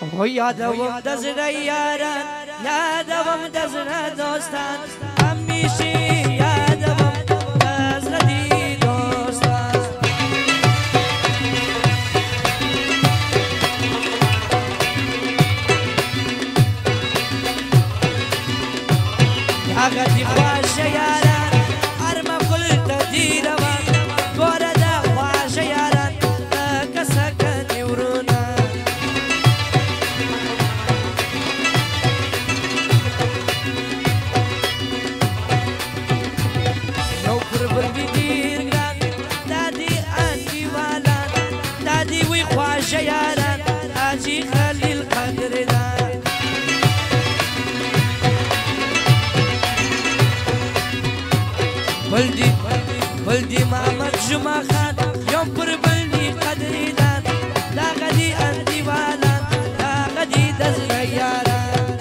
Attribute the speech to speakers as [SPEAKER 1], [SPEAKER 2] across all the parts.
[SPEAKER 1] و یادوم دزره یاران یادوم دزره دوستان همیشه یادوم دزره دی دوستان یاغتی خواش یاران ارما کل تدیروان گوره دا خواش یاران کسکتی ورونا شياران حاجي خليل قدرنا ولدي محمد جمعة خان يوم بربلني قدرنا لا غدي أنتي والا لا غدي دزغياران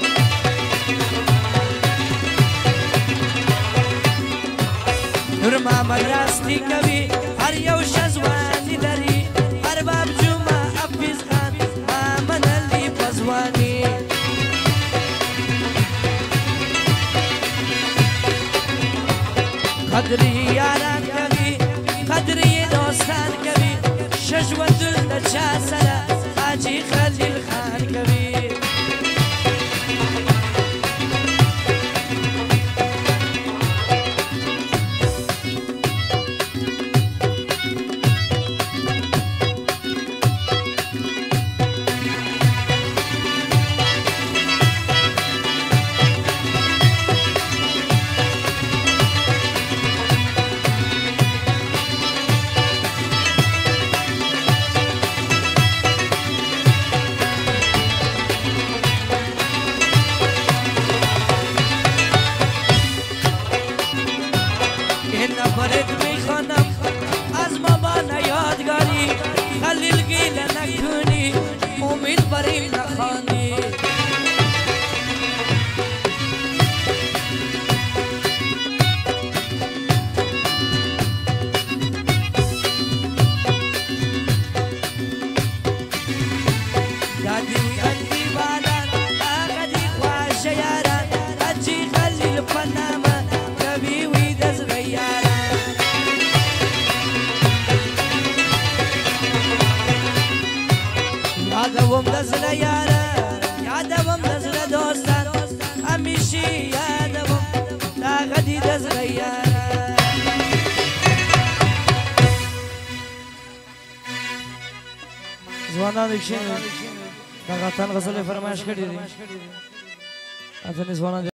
[SPEAKER 1] نور محمد راستي كوي هر يو شزواني لري أرباب جمعة أفز خان مامن اللي بزواني قدري ياران كبي قدري دوستان كبي شجوة النجاسة حاجي خليل خان كبي برد میخوانم از مامان یادگاری خلیل گیله نکنی امید بریم نخوانی دادی انتی بالان آقدی خواش یاران اجی خلیل پنامه کبی وید از غیاران یادوم دزره یاران یادوم دزره دوستان همیشه یادوم لاغدی دزره یاران زوانان دکشین داغتان غزل فرمایش کردی اتنی زوانان